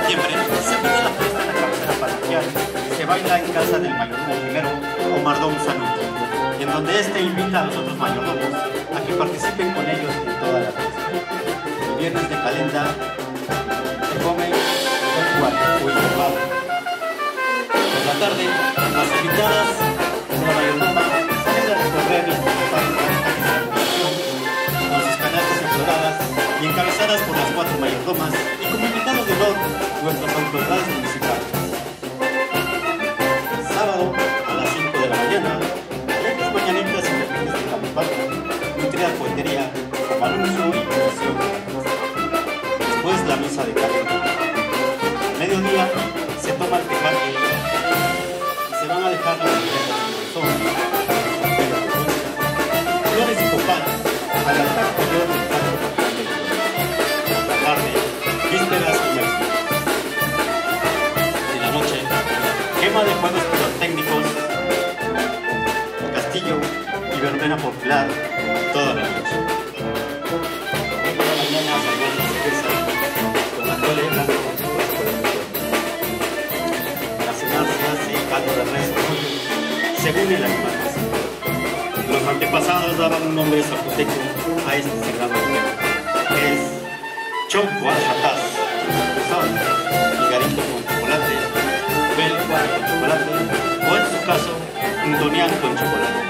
septiembre se pide la fiesta en la cabecera parroquial y se baila en casa del mayordomo primero o mayordomo Sanuti, en donde este invita a los otros mayordomos a que participen con ellos en toda la fiesta. El viernes de calenda se come el cuarto o el llevado. Por la tarde, las invitadas como la mayordoma salen a recorrer las principales calles de la población con sus canastas enfloradas y encabezadas por las 4 mayordomas y como invitados de honor nuestras autoridades municipales. Sábado a las 5 de la mañana, alegres mañanitas y jardines de Camipalco, nutrida poetería, como anuncio y inicio de la fiesta. Después la misa de calenda. A mediodía se toma el tejate y se van a dejar las ofrendas en el sol, flores y copadas al altar mayor del patio parroquial del pueblo. Por la tarde, vísperas y mercedes. En la noche, quema de juegos pirotécnicos, castillo y verbena popular toda la noche. Por la mañana salieron las cervezas con la tole blanco con chocolate. Para cenar se hace caldo de res según el animal. Los antepasados daban un nombre zapoteco a este sagrado alimento, que es choncuachatás, son higarito con chocolate, belcua con chocolate, o en su caso, un donián con chocolate.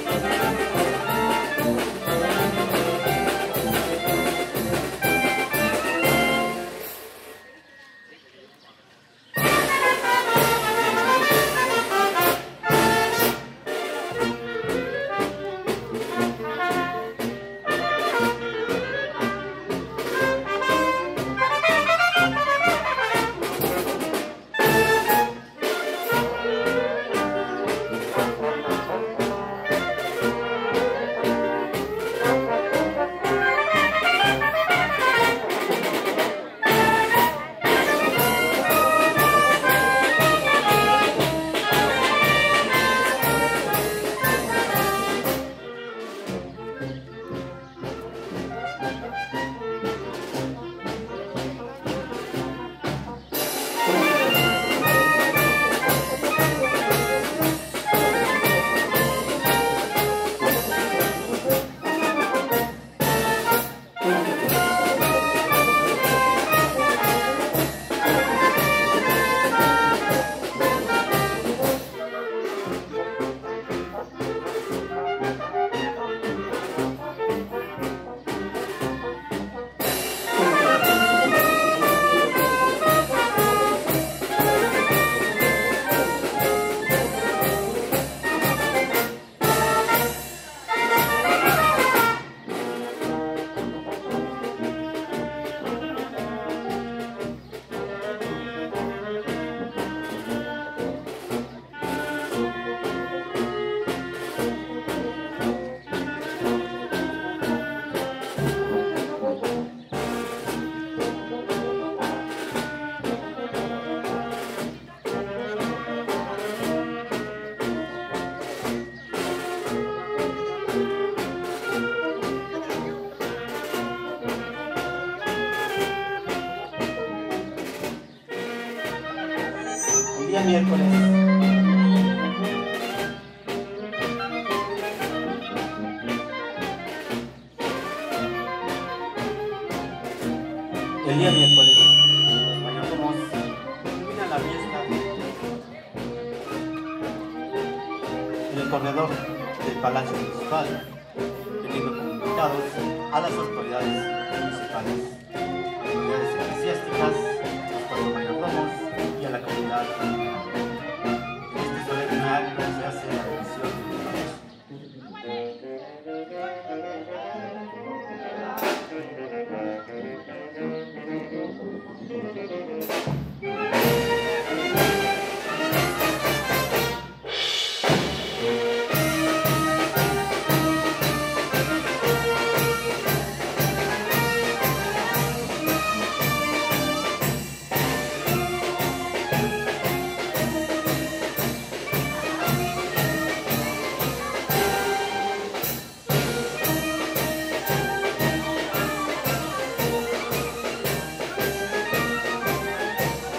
Día miércoles. El día miércoles, los mayordomos terminan la fiesta en el corredor del Palacio Municipal, teniendo como invitados a las autoridades municipales, autoridades eclesiásticas, los 4 mayordomos y a la comunidad. Este solemne acto se hace la bendición de la noche.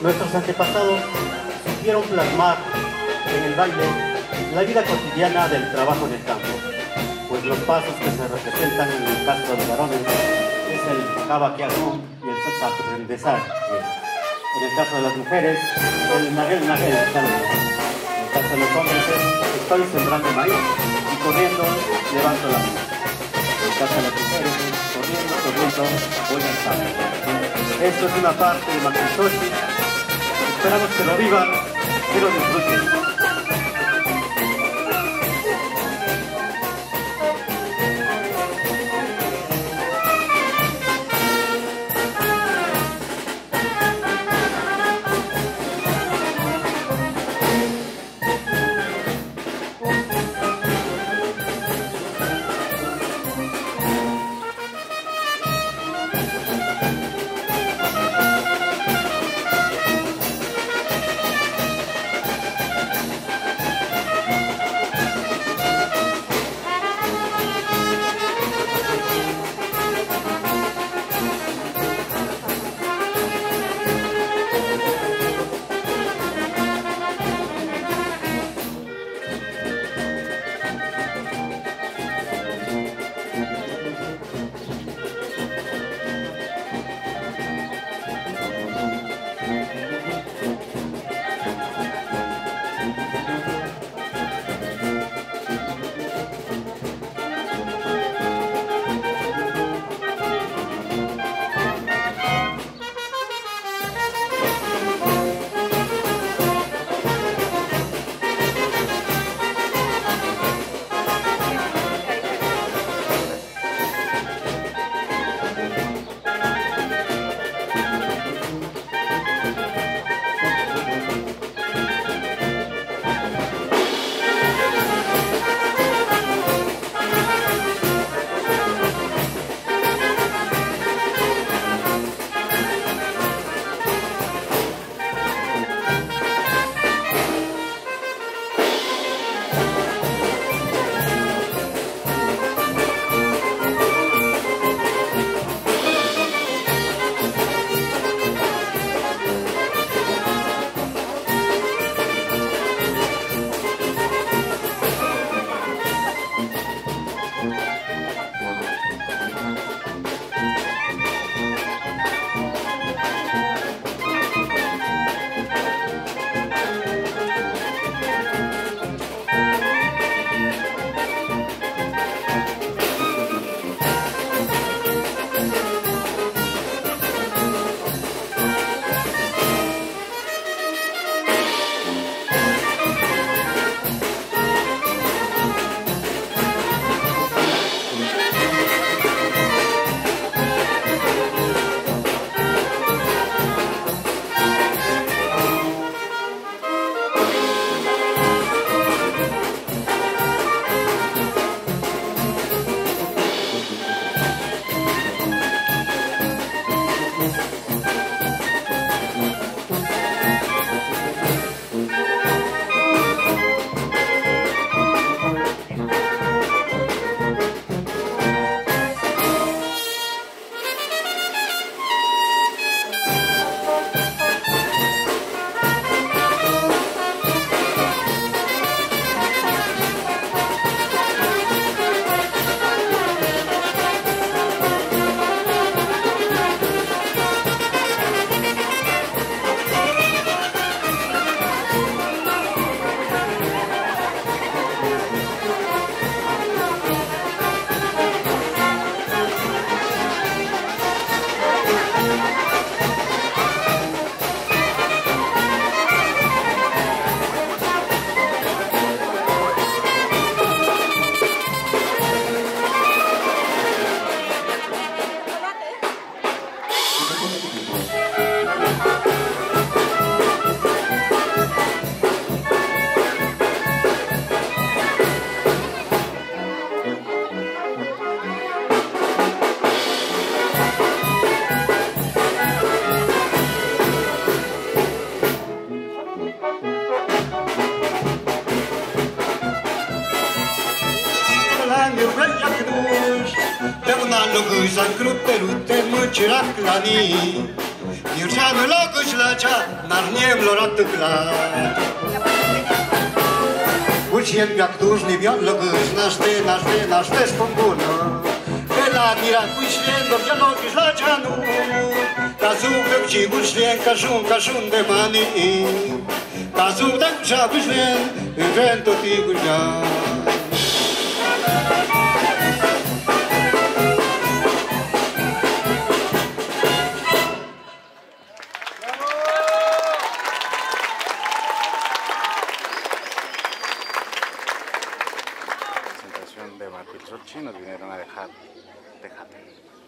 Nuestros antepasados supieron plasmar en el baile la vida cotidiana del trabajo en el campo, pues los pasos que se representan en el caso de los varones es el cabaquiagú y el satsaprendezaje. En el caso de las mujeres, el naguel, en el caso de los hombres es estoy sembrando maíz y corriendo levanto la mano. En el caso de las mujeres es corriendo voy al campo. Esto es una parte de Macusochi. Esperamos que lo vivan y lo disfruten. Luguzan krupperute muciraklani Iurceanu la gâșlăcea, n-ar niemlor atâclat. Ucien biac dușni bian lăgâș, naște spâmbună. Pe la mira cuișlien, dorgea no gâșlăcea nu. Ca zuflec ci gușlien, ca jun de mani. Ca zuflec și gușlien, în vento ti gușlean. De Marfil Solchi nos vinieron a dejar Tejate.